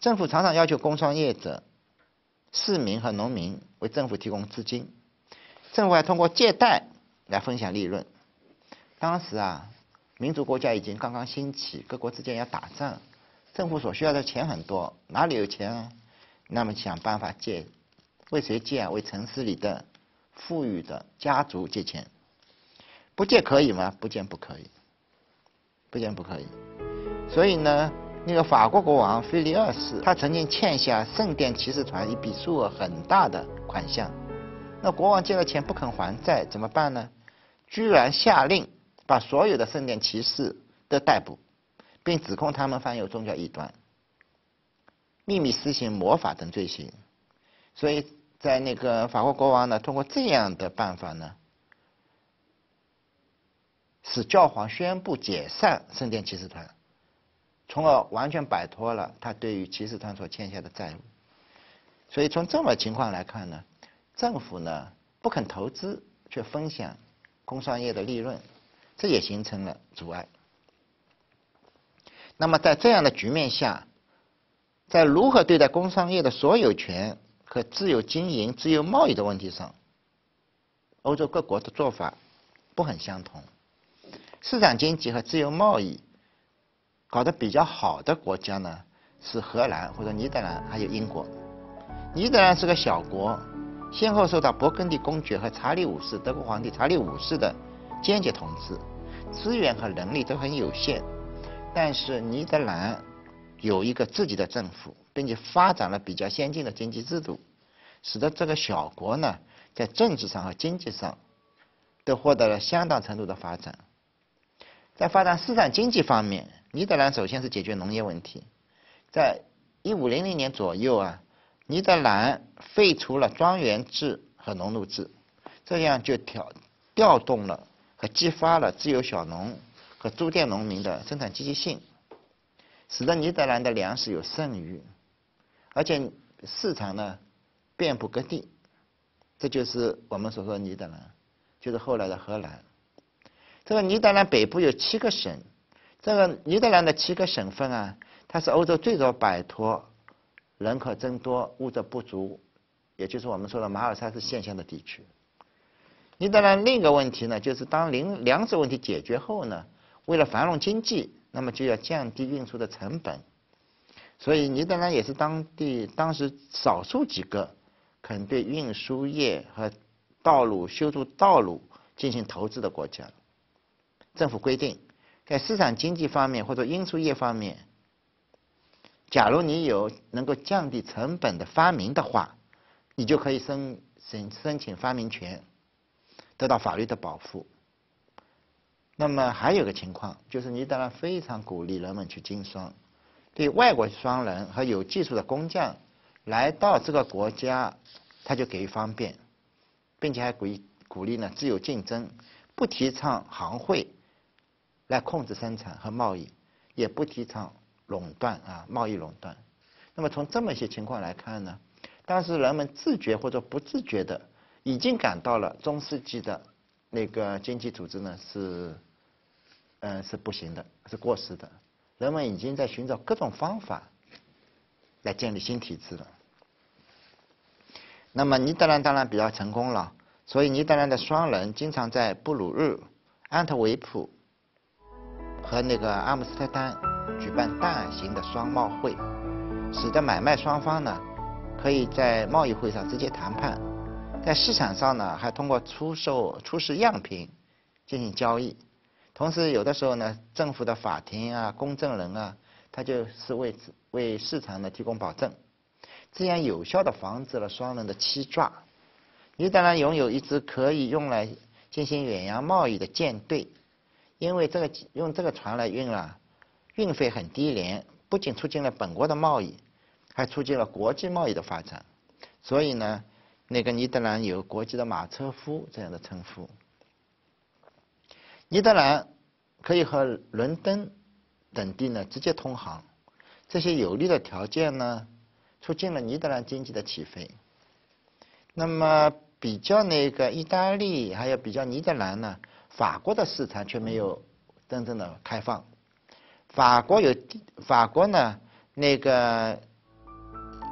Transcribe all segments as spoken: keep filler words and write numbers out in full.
政府常常要求工商业者、市民和农民为政府提供资金，政府还通过借贷来分享利润。当时啊，民主国家已经刚刚兴起，各国之间要打仗，政府所需要的钱很多，哪里有钱啊？那么想办法借，为谁借啊？为城市里的富裕的家族借钱。不借可以吗？不借不可以，不借不可以。所以呢，那个法国国王腓力二世，他曾经欠下圣殿骑士团一笔数额很大的款项。那国王借了钱不肯还债，怎么办呢？居然下令把所有的圣殿骑士都逮捕，并指控他们犯有宗教异端、秘密施行魔法等罪行。所以在那个法国国王呢，通过这样的办法呢，使教皇宣布解散圣殿骑士团，从而完全摆脱了他对于骑士团所欠下的债务。所以从这么情况来看呢，政府呢不肯投资，却分享工商业的利润，这也形成了阻碍。那么在这样的局面下，在如何对待工商业的所有权和自由经营、自由贸易的问题上，欧洲各国的做法不很相同。市场经济和自由贸易搞得比较好的国家呢，是荷兰或者尼德兰，还有英国。尼德兰是个小国，先后受到勃艮第公爵和查理五世德国皇帝查理五世的间接统治，资源和能力都很有限。但是尼德兰有一个自己的政府，并且发展了比较先进的经济制度，使得这个小国呢，在政治上和经济上都获得了相当程度的发展。在发展市场经济方面，尼德兰首先是解决农业问题。在一五零零年左右啊，尼德兰废除了庄园制和农奴制，这样就调调动了和激发了自由小农和租佃农民的生产积极性，使得尼德兰的粮食有剩余，而且市场呢遍布各地。这就是我们所说的尼德兰，就是后来的荷兰。这个尼德兰北部有七个省，这个尼德兰的七个省份啊，它是欧洲最早摆脱人口增多、物质不足，也就是我们说的马尔萨斯现象的地区。尼德兰另一个问题呢，就是当粮粮食问题解决后呢，为了繁荣经济，那么就要降低运输的成本，所以尼德兰也是当地当时少数几个肯对运输业和道路修筑道路进行投资的国家。政府规定，在市场经济方面或者运输业方面，假如你有能够降低成本的发明的话，你就可以申申申请发明权，得到法律的保护。那么还有个情况，就是尼德兰非常鼓励人们去经商，对外国商人和有技术的工匠来到这个国家，他就给予方便，并且还鼓励鼓励呢自由竞争，不提倡行会来控制生产和贸易，也不提倡垄断啊贸易垄断。那么从这么一些情况来看呢，当时人们自觉或者不自觉的已经感到了中世纪的那个经济组织呢是，嗯、呃、是不行的，是过时的。人们已经在寻找各种方法来建立新体制了。那么尼德兰当然比较成功了，所以尼德兰的商人经常在布鲁日、安特卫普和那个阿姆斯特丹举办大型的商贸会，使得买卖双方呢可以在贸易会上直接谈判，在市场上呢还通过出售出示样品进行交易。同时有的时候呢，政府的法庭啊、公证人啊，他就是为为市场呢提供保证，这样有效地防止了商人的欺诈。尼德兰拥有一支可以用来进行远洋贸易的舰队，因为这个用这个船来运啊，运费很低廉，不仅促进了本国的贸易，还促进了国际贸易的发展。所以呢，那个尼德兰有国际的马车夫这样的称呼。尼德兰可以和伦敦等地呢直接通航，这些有利的条件呢，促进了尼德兰经济的起飞。那么比较那个意大利，还有比较尼德兰呢，法国的市场却没有真正的开放。法国有法国呢，那个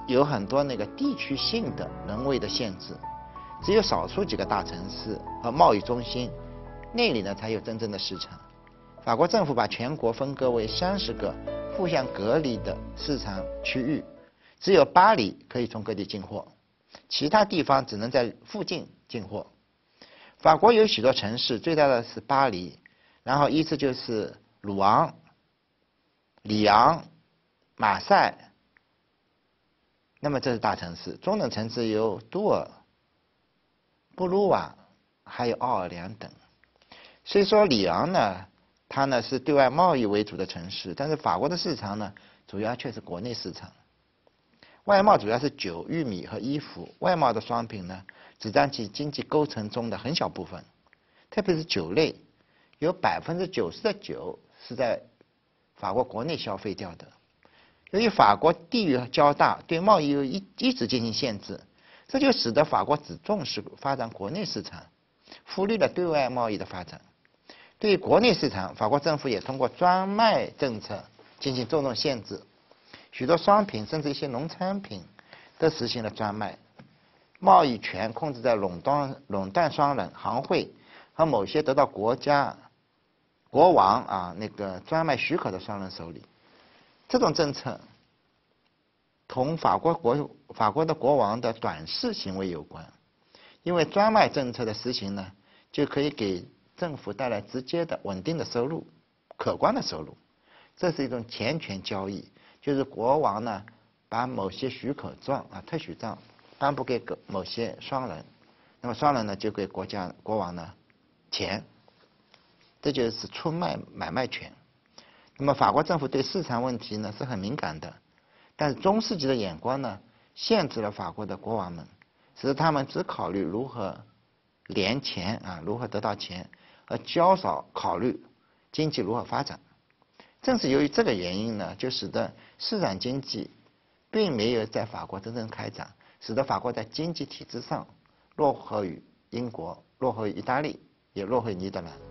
有很多那个地区性的人为的限制，只有少数几个大城市和贸易中心，那里呢才有真正的市场。法国政府把全国分割为三十个互相隔离的市场区域，只有巴黎可以从各地进货，其他地方只能在附近进货。法国有许多城市，最大的是巴黎，然后依次就是鲁昂、里昂、马赛。那么这是大城市，中等城市有多尔、布鲁瓦，还有奥尔良等。虽说里昂呢，它呢是对外贸易为主的城市，但是法国的市场呢，主要却是国内市场。外贸主要是酒、玉米和衣服，外贸的商品呢，只占其经济构成中的很小部分。特别是酒类，有百分之九十的酒是在法国国内消费掉的。由于法国地域较大，对贸易又一一直进行限制，这就使得法国只重视发展国内市场，忽略了对外贸易的发展。对于国内市场，法国政府也通过专卖政策进行重重限制，许多商品甚至一些农产品都实行了专卖，贸易权控制在垄断垄断商人、行会和某些得到国家国王啊那个专卖许可的商人手里。这种政策同法国国法国的国王的短视行为有关，因为专卖政策的实行呢，就可以给政府带来直接的稳定的收入、可观的收入。这是一种钱权交易，就是国王呢把某些许可状啊特许状颁布给某些商人，那么商人呢就给国家国王呢钱，这就是出卖买卖权。那么法国政府对市场问题呢是很敏感的，但是中世纪的眼光呢限制了法国的国王们，使得他们只考虑如何连钱啊，如何得到钱，而较少考虑经济如何发展。正是由于这个原因呢，就使得市场经济并没有在法国真正开展，使得法国在经济体制上落后于英国，落后于意大利，也落后于尼德兰。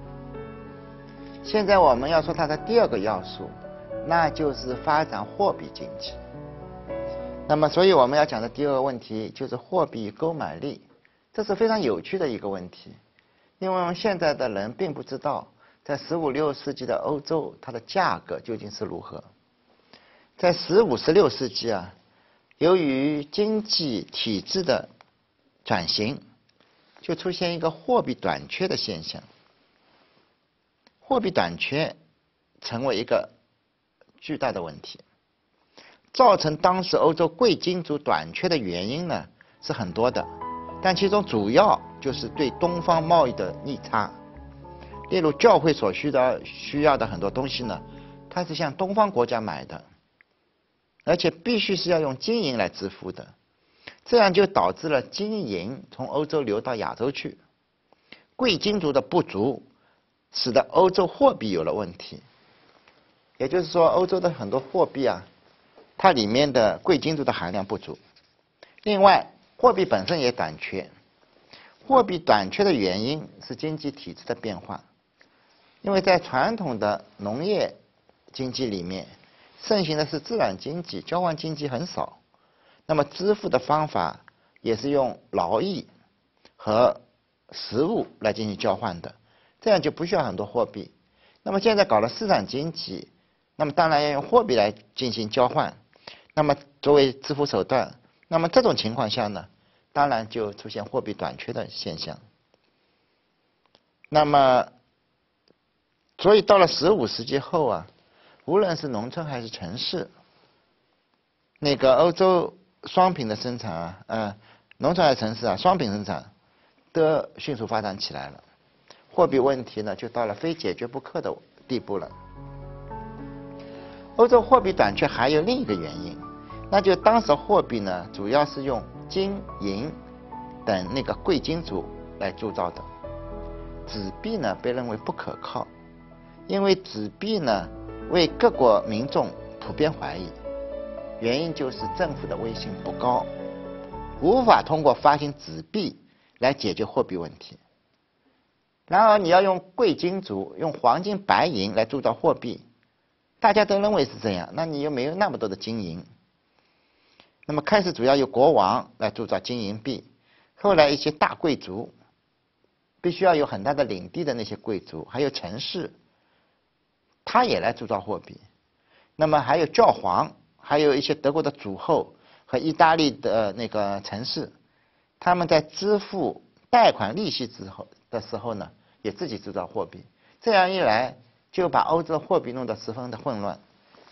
现在我们要说它的第二个要素，那就是发展货币经济。那么，所以我们要讲的第二个问题就是货币购买力，这是非常有趣的一个问题，因为我们现在的人并不知道，在十五六世纪的欧洲，它的价格究竟是如何。在十五、十六世纪啊，由于经济体制的转型，就出现一个货币短缺的现象。货币短缺成为一个巨大的问题，造成当时欧洲贵金属短缺的原因呢是很多的，但其中主要就是对东方贸易的逆差。例如教会所需的需要的很多东西呢，它是向东方国家买的，而且必须是要用金银来支付的，这样就导致了金银从欧洲流到亚洲去，贵金属的不足使得欧洲货币有了问题。也就是说，欧洲的很多货币啊，它里面的贵金属的含量不足。另外，货币本身也短缺。货币短缺的原因是经济体制的变化，因为在传统的农业经济里面，盛行的是自然经济，交换经济很少。那么支付的方法也是用劳役和实物来进行交换的，这样就不需要很多货币。那么现在搞了市场经济，那么当然要用货币来进行交换，那么作为支付手段，那么这种情况下呢，当然就出现货币短缺的现象。那么，所以到了十五世纪后啊，无论是农村还是城市，那个欧洲商品的生产啊，呃，农村还是城市啊，商品生产都迅速发展起来了，货币问题呢就到了非解决不可的地步了。欧洲货币短缺还有另一个原因，那就当时货币呢主要是用金银等那个贵金属来铸造的，纸币呢被认为不可靠，因为纸币呢为各国民众普遍怀疑，原因就是政府的威信不高，无法通过发行纸币来解决货币问题。然而你要用贵金属，用黄金白银来铸造货币，大家都认为是这样，那你又没有那么多的金银， 那么开始主要由国王来铸造金银币，后来一些大贵族，必须要有很大的领地的那些贵族，还有城市，他也来铸造货币。那么还有教皇，还有一些德国的主后和意大利的那个城市，他们在支付贷款利息之后的时候呢，也自己制造货币。这样一来，就把欧洲货币弄得十分的混乱。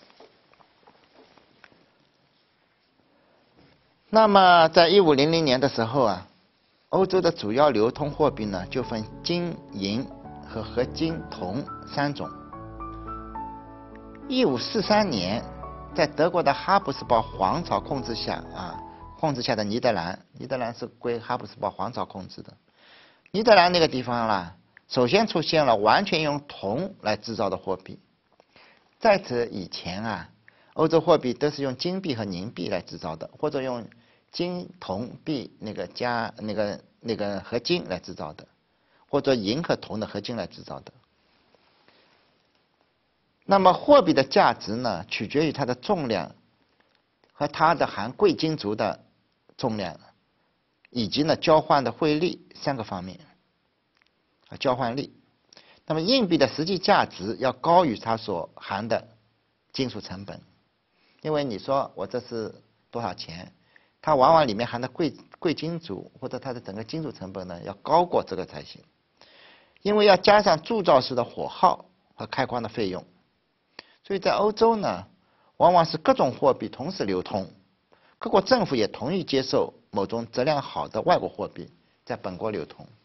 那么在一五零零年的时候啊，欧洲的主要流通货币呢，就分金、银和合金、铜三种。一五四三年，在德国的哈布斯堡皇朝控制下啊，控制下的尼德兰，尼德兰是归哈布斯堡皇朝控制的。尼德兰那个地方啦，首先出现了完全用铜来制造的货币。在此以前啊，欧洲货币都是用金币和银币来制造的，或者用金铜币那个加那个那个合金来制造的，或者银和铜的合金来制造的。那么货币的价值呢，取决于它的重量和它的含贵金属的重量，以及呢交换的汇率三个方面啊，交换率。那么硬币的实际价值要高于它所含的金属成本，因为你说我这是多少钱，它往往里面含的贵贵金属或者它的整个金属成本呢要高过这个才行，因为要加上铸造时的火耗和开矿的费用。所以在欧洲呢，往往是各种货币同时流通，各国政府也同意接受某种质量好的外国货币在本国流通。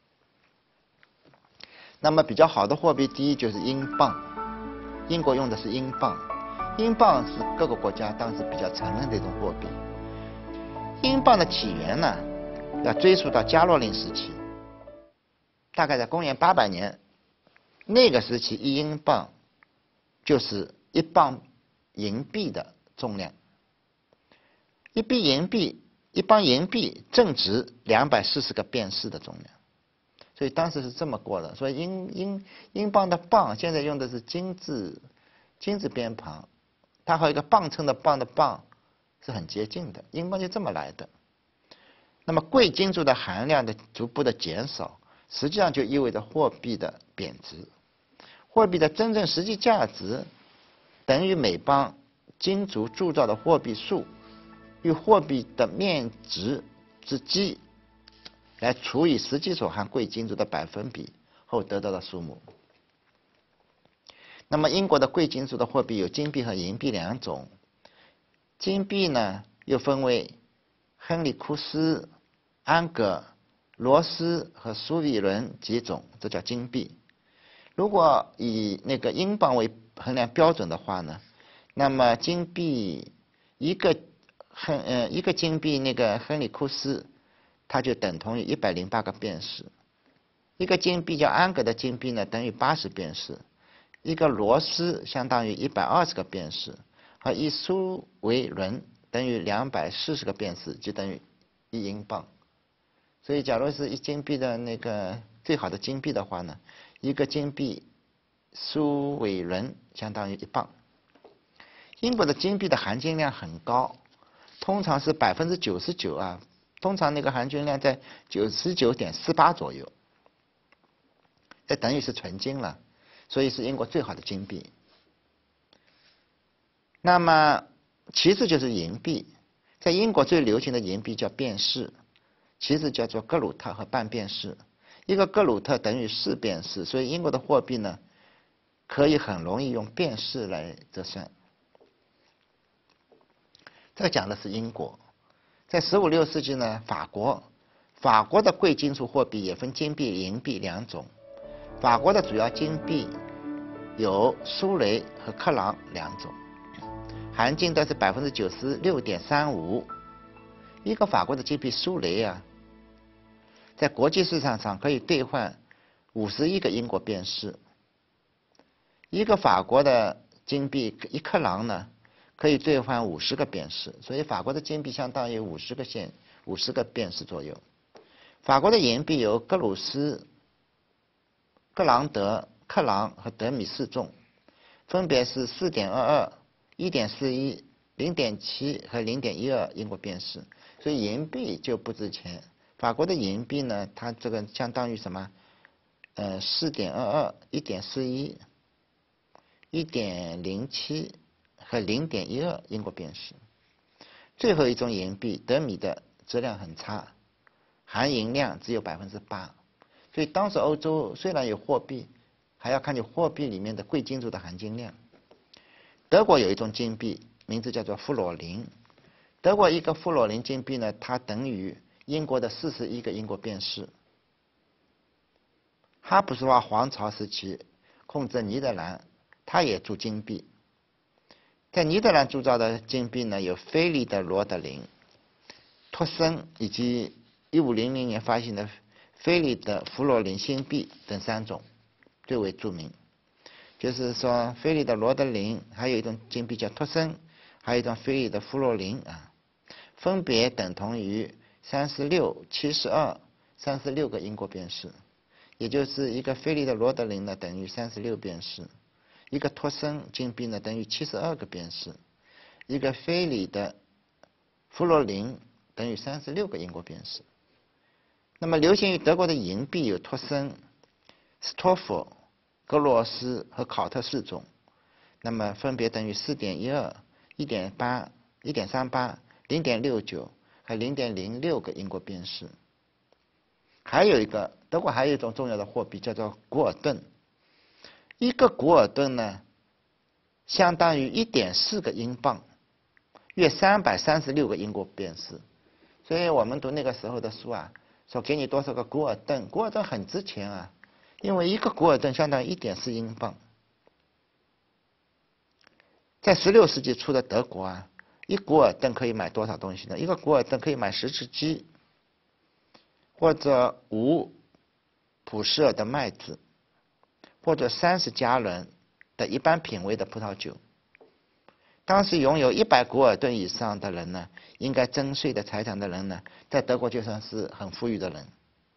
那么比较好的货币，第一就是英镑，英国用的是英镑，英镑是各个国家当时比较承认的一种货币。英镑的起源呢，要追溯到加洛林时期，大概在公元八百年，那个时期一英镑就是一磅银币的重量，一币银币，一磅银币正值两百四十个便士的重量，所以当时是这么过的。所以英英英镑的磅现在用的是金字金字边旁，它和一个磅秤的磅的磅是很接近的，英镑就这么来的。那么贵金属的含量的逐步的减少，实际上就意味着货币的贬值。货币的真正实际价值等于每磅金属铸造的货币数与货币的面值之积来除以实际所含贵金属的百分比后得到的数目。那么英国的贵金属的货币有金币和银币两种，金币呢又分为亨利库斯、安格、罗斯和苏维伦几种，这叫金币。如果以那个英镑为衡量标准的话呢，那么金币一个亨呃一个金币那个亨利库斯，它就等同于一百零八个便士；一个金币叫安格的金币呢，等于八十便士；一个罗斯相当于一百二十个便士，和一苏维伦等于两百四十个便士，就等于一英镑。所以，假如是一金币的那个最好的金币的话呢，一个金币苏维伦相当于一磅。英国的金币的含金量很高，通常是百分之九十九啊，通常那个含金量在九十九点四八左右，这等于是纯金了，所以是英国最好的金币。那么其次就是银币，在英国最流行的银币叫便士，其次叫做格鲁特和半便士。一个格鲁特等于四便士，所以英国的货币呢，可以很容易用便士来折算。这个讲的是英国。在十五六世纪呢，法国，法国的贵金属货币也分金币、银币两种。法国的主要金币有苏雷和克朗两种，含金都是百分之九十六点三五。一个法国的金币苏雷啊，在国际市场上可以兑换五十一个英国便士。一个法国的金币一克朗呢，可以兑换五十个便士，所以法国的金币相当于五十个现五十个便士左右。法国的银币由格鲁斯、格朗德、克朗和德米四重，分别是四点二二、一点四一、 零点七和零点一二英国便士，所以银币就不值钱。法国的银币呢，它这个相当于什么？呃，四点二二、一点四一、一点零七和零点一二英国便士。最后一种银币德米的质量很差，含银量只有百分之八，所以当时欧洲虽然有货币，还要看你货币里面的贵金属的含金量。德国有一种金币，名字叫做弗洛林。德国一个弗洛林金币呢，它等于英国的四十一个英国便士。哈布斯堡皇朝时期控制尼德兰，它也铸金币。在尼德兰铸造的金币呢，有菲利的罗德林、托森以及一五零零年发行的菲利的弗洛林新币等三种最为著名。就是说，菲利的罗德林，还有一种金币叫托森，还有一种菲利的弗洛林啊，分别等同于三十六、七十二、三十六个英国便士，也就是一个菲利的罗德林呢等于三十六便士，一个托森金币呢等于七十二个便士，一个菲利的弗洛林等于三十六个英国便士。那么流行于德国的银币有托森、斯托夫、格罗斯和考特四种，那么分别等于四点一二、一点八、一点三八、零点六九和零点零六个英国便士。还有一个德国还有一种重要的货币叫做古尔顿，一个古尔顿呢相当于一点四个英镑，约三百三十六个英国便士。所以我们读那个时候的书啊，说给你多少个古尔顿，古尔顿很值钱啊，因为一个古尔顿相当于一点四英镑。在十六世纪初的德国啊，一古尔顿可以买多少东西呢？一个古尔顿可以买十只鸡，或者五普舍尔的麦子，或者三十加仑的一般品味的葡萄酒。当时拥有一百古尔顿以上的人呢，应该征税的财产的人呢，在德国就算是很富裕的人，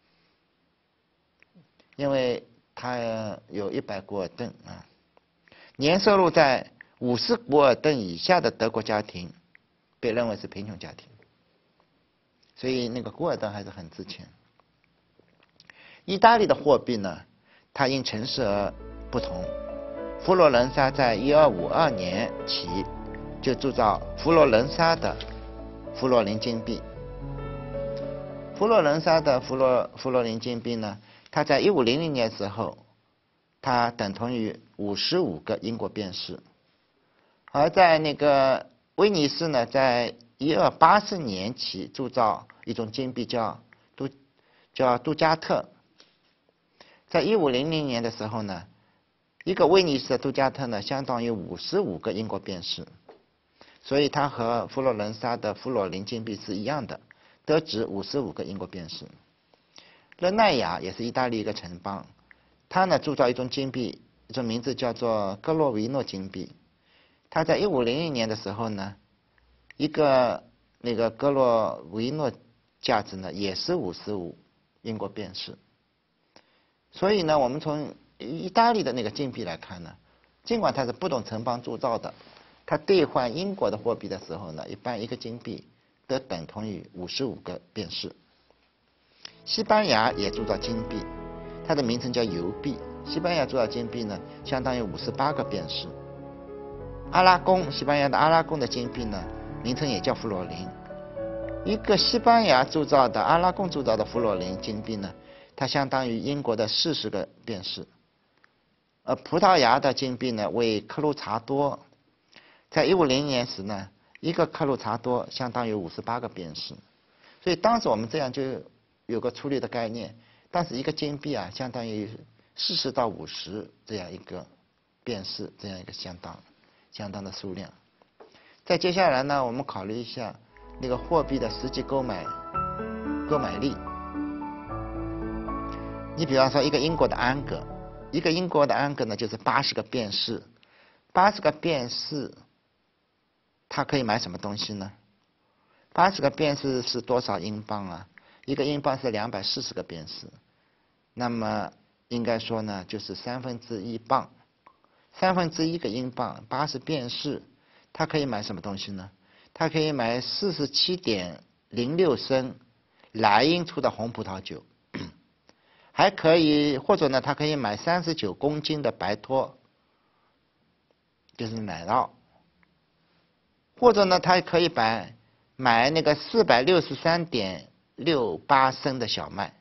因为他有一百古尔顿啊。年收入在五十古尔顿以下的德国家庭被认为是贫穷家庭，所以那个古尔顿还是很值钱。意大利的货币呢，它因城市而不同。佛罗伦萨在一二五二年起就铸造佛罗伦萨的佛罗林金币。佛罗伦萨的佛罗佛罗林金币呢，它在一五零零年时候，它等同于五十五个英国便士。而在那个威尼斯呢，在一二八四年起铸造一种金币叫杜叫杜加特。在一五零零年的时候呢，一个威尼斯的杜加特呢，相当于五十五个英国便士，所以它和佛罗伦萨的佛罗林金币是一样的，都值五十五个英国便士。热那亚也是意大利一个城邦，它呢铸造一种金币，一种名字叫做格洛维诺金币。它在一五零零年的时候呢，一个那个格洛维诺价值呢也是五十五英国便士。所以呢，我们从意大利的那个金币来看呢，尽管它是不同城邦铸造的，它兑换英国的货币的时候呢，一般一个金币都等同于五十五个便士。西班牙也铸造金币，它的名称叫邮币。西班牙铸造金币呢，相当于五十八个便士。阿拉贡，西班牙的阿拉贡的金币呢，名称也叫弗洛林。一个西班牙铸造的阿拉贡铸造的弗洛林金币呢，它相当于英国的四十个便士。而葡萄牙的金币呢为克鲁查多，在一五零年时呢，一个克鲁查多相当于五十八个便士。所以当时我们这样就有个粗略的概念，当时一个金币啊，相当于四十到五十这样一个便士，这样一个相当相当的数量。再接下来呢，我们考虑一下那个货币的实际购买购买力。你比方说一个英国的安格，一个英国的安格呢就是八十个便士，八十个便士，它可以买什么东西呢？八十个便士是多少英镑啊？一个英镑是两百四十个便士，那么应该说呢，就是三分之一磅，三分之一个英镑，八十便士他可以买什么东西呢？他可以买四十七点零六升莱茵出的红葡萄酒，还可以，或者呢，他可以买三十九公斤的白托，就是奶酪，或者呢，他可以买买那个四百六十三点六八升的小麦。